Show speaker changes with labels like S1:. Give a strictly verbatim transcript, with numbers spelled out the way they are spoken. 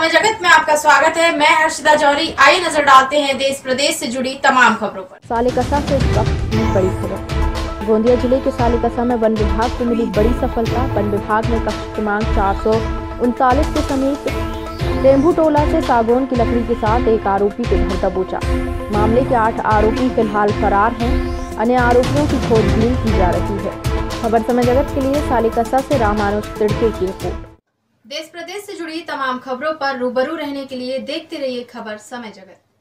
S1: समय जगत में आपका स्वागत है। मैं हर्षिता जौहरी। आइए नजर डालते हैं देश प्रदेश से जुड़ी तमाम खबरों पर।
S2: सालेकसा से इस वक्त की बड़ी खबर। गोंदिया जिले के सालेकसा में वन विभाग को मिली बड़ी सफलता। वन विभाग ने कक्ष क्रमांक चार सौ उनतालीस के समीप टेम्बू टोला से सागौन की लकड़ी के साथ एक आरोपी को धर दबोचा। मामले के आठ आरोपी फिलहाल फरार हैं। अन्य आरोपियों की खोजबीन की जा रही है। खबर समय जगत के लिए सालेकसा से रामानुज तिड़के की रिपोर्ट।
S1: देश प्रदेश से जुड़ी तमाम खबरों पर रूबरू रहने के लिए देखते रहिए खबर समय जगत।